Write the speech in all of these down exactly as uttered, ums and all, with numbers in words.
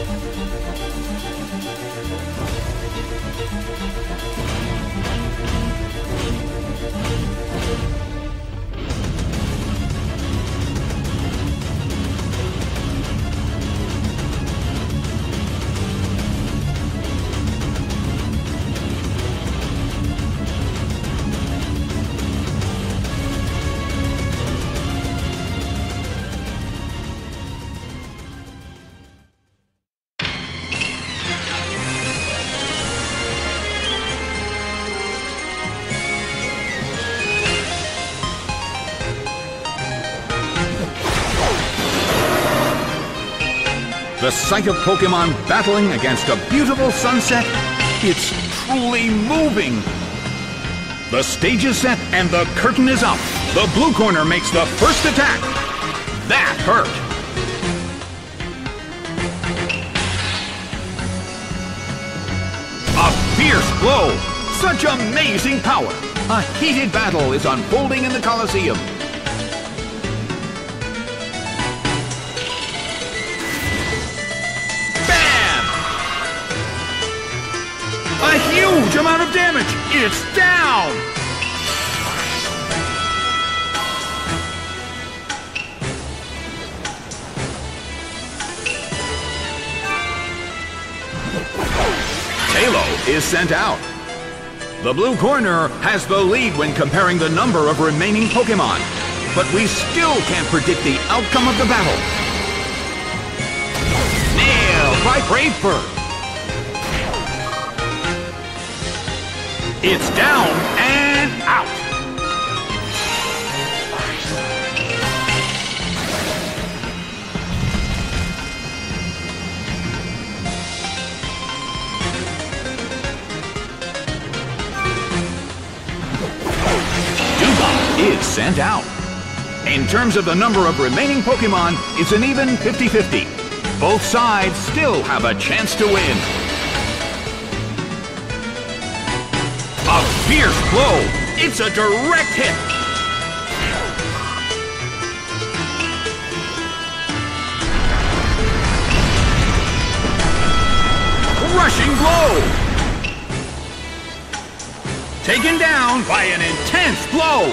The sight of Pokémon battling against a beautiful sunset, it's truly moving. The stage is set and the curtain is up. The blue corner makes the first attack. That hurt. A fierce blow. Such amazing power. A heated battle is unfolding in the Colosseum. A huge amount of damage! It's down! Taillow is sent out. The blue corner has the lead when comparing the number of remaining Pokémon, but we still can't predict the outcome of the battle. Nailed by Bravebird. It's down and out. Dewgong is sent out. In terms of the number of remaining Pokémon, it's an even fifty fifty. Both sides still have a chance to win. A fierce blow! It's a direct hit! Rushing blow! Taken down by an intense blow!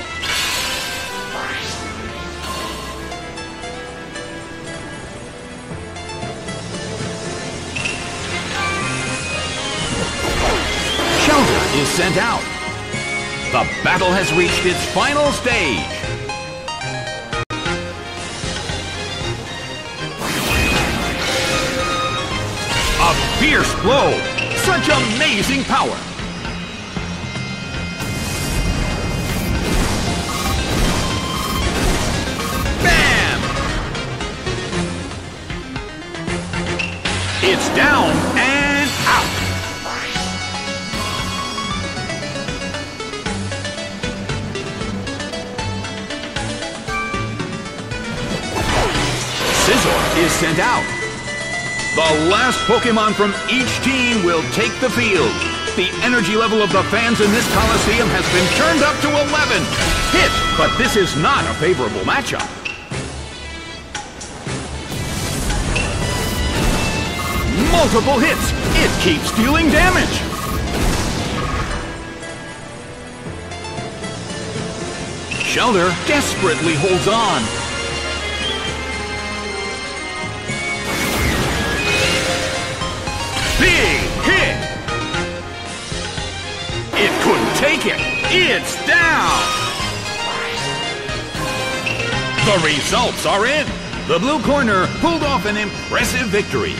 Shellder is sent out. The battle has reached its final stage. A fierce blow. Such amazing power. Bam! It's down and out. Scizor is sent out. The last Pokémon from each team will take the field. The energy level of the fans in this Colosseum has been turned up to eleven. Hit, but this is not a favorable matchup. Multiple hits. It keeps dealing damage. Shellder desperately holds on. Big hit! It couldn't take it. It's down. The results are in. The blue corner pulled off an impressive victory.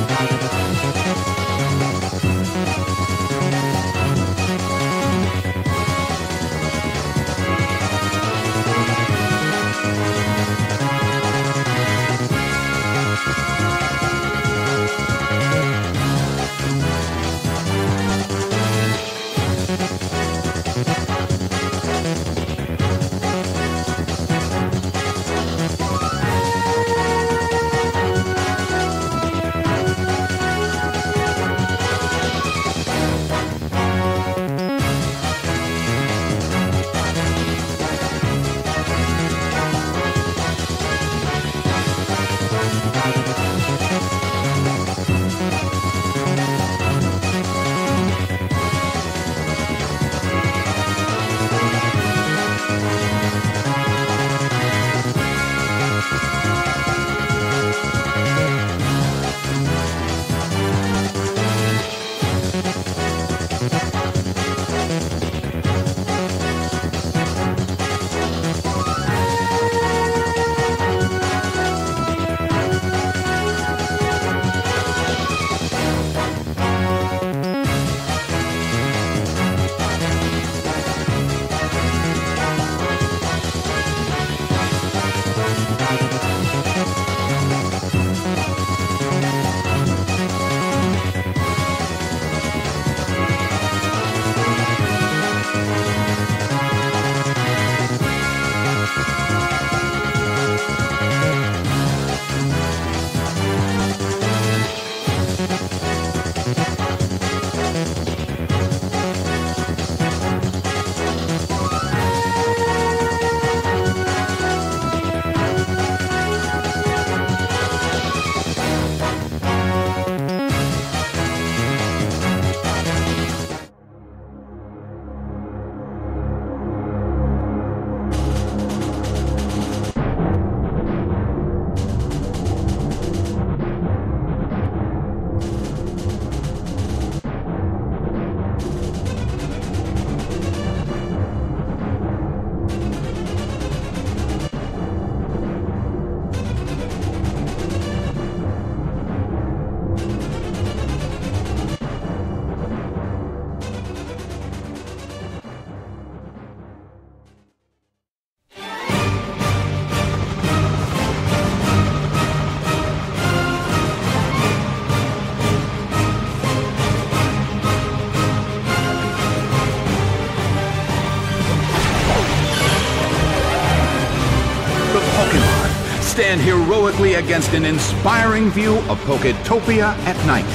stand heroically against an inspiring view of Poketopia at night.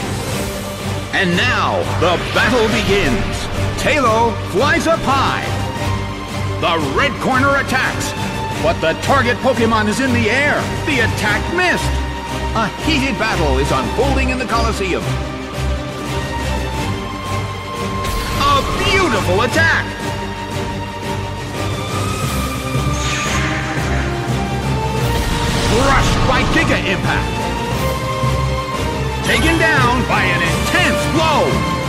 And now, the battle begins. Taillow flies up high. The red corner attacks, but the target Pokemon is in the air. The attack missed. A heated battle is unfolding in the Colosseum. A beautiful attack! Crushed by Giga Impact. Taken down by an intense blow.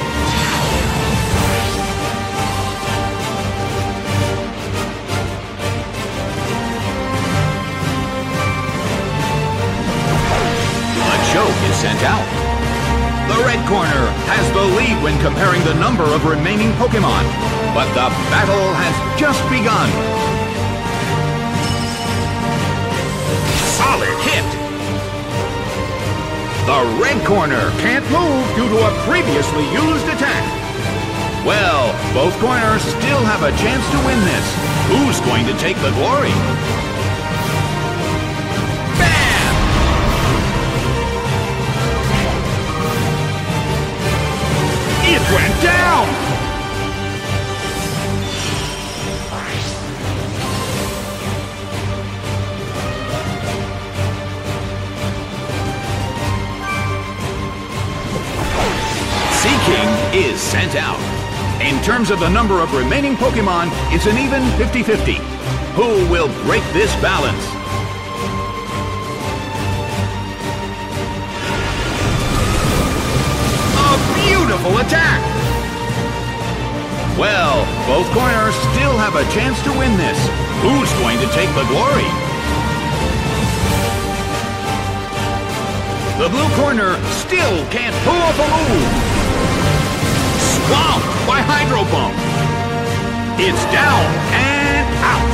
Machoke is sent out. The red corner has the lead when comparing the number of remaining Pokemon, but the battle has just begun. Solid hit! The red corner can't move due to a previously used attack. Well, both corners still have a chance to win this. Who's going to take the glory? Bam! It went down! Seaking is sent out. In terms of the number of remaining Pokemon, it's an even fifty fifty. Who will break this balance? A beautiful attack! Well, both corners still have a chance to win this. Who's going to take the glory? The blue corner still can't pull off a move. Swamped by Hydro Pump. It's down and out.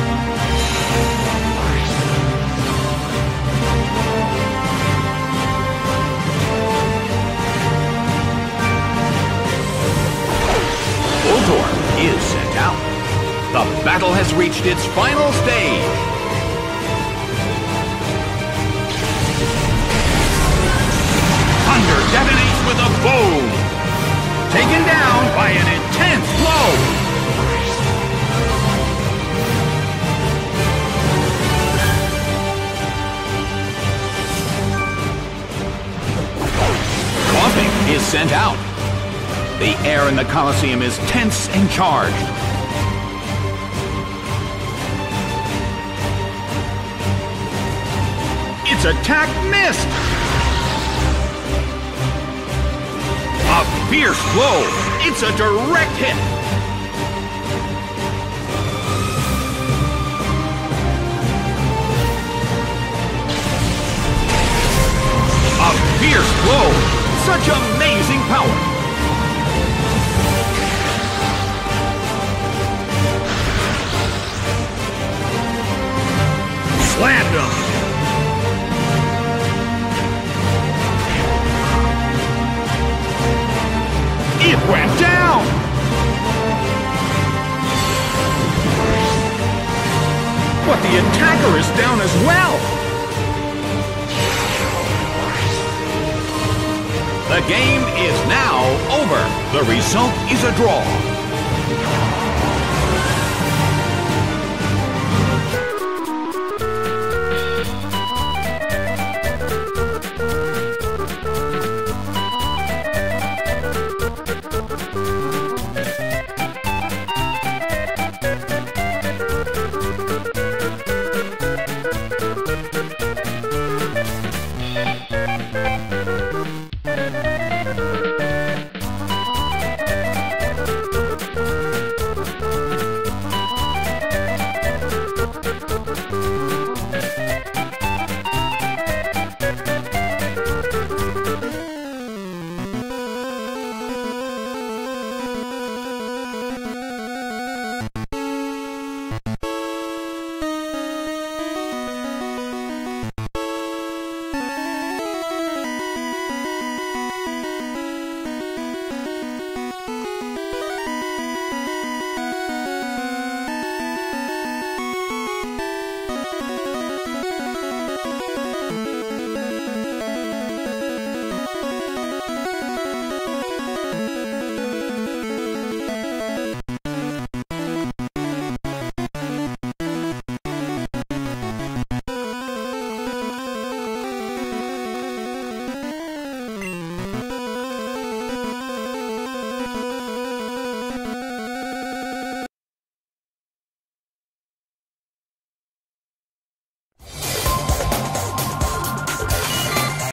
Voltorb is sent out. The battle has reached its final stage. Thunder detonates with a boom. Taken down by an intense blow. Koffing is sent out. The air in the Coliseum is tense and charged. Its attack missed. A fierce blow. It's a direct hit. A fierce blow. Such amazing power. Slammed him. It went down! But the attacker is down as well! The game is now over. The result is a draw.